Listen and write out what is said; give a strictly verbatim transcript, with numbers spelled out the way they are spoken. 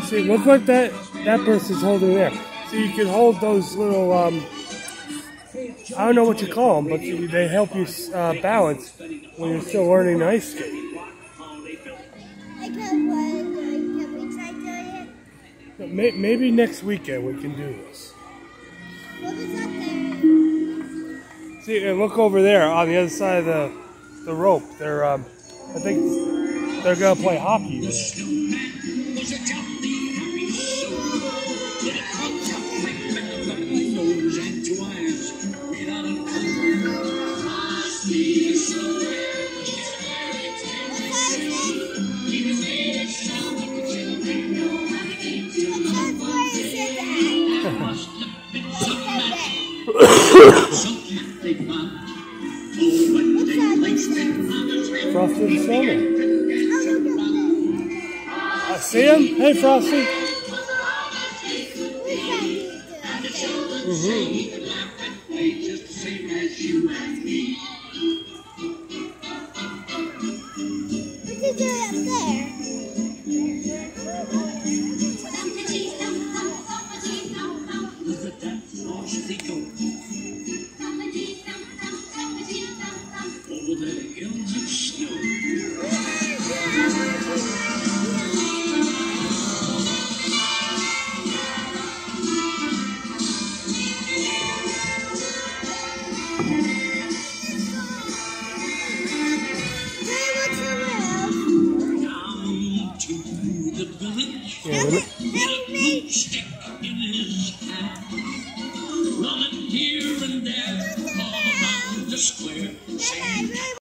See, look what that that person's holding there. So you can hold those little, um, I don't know what you call them, but you, they help you uh, balance when you're still learning to ice skate. Maybe next weekend we can do this. See, and look over there on the other side of the the rope. They're, um, I think they're gonna play hockey there. Frosty the Snowman. I see him? Hey, Frosty. Stick in his hand, running here and there all around the square, saying